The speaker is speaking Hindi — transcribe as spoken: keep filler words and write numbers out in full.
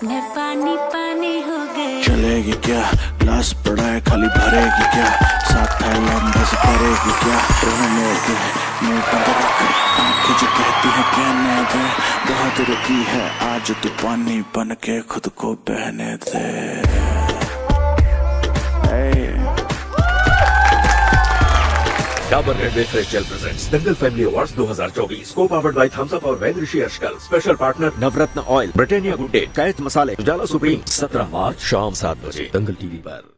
मैं पानी पानी हो गई। चलेगी क्या ग्लास पड़ा है खाली भरेगी क्या, साथ थाईलैंड बस करेगी क्या, रहने दे मुंह बंद रख आंखें जो कहती है कहने दे, बहादुर की है आज तू पानी बन के खुद को बहने दे। hey. Dabur red fresh gel presents Dangal family awards दो हज़ार चौबीस को पावर्ड बाय थम्स अप और वैन ऋषि अशकल। Special partner Navratna oil, Britannia Good Day, Catch मसाले, उजाला सुप्रीम। सत्रह मार्च शाम सात बजे दंगल टीवी पर।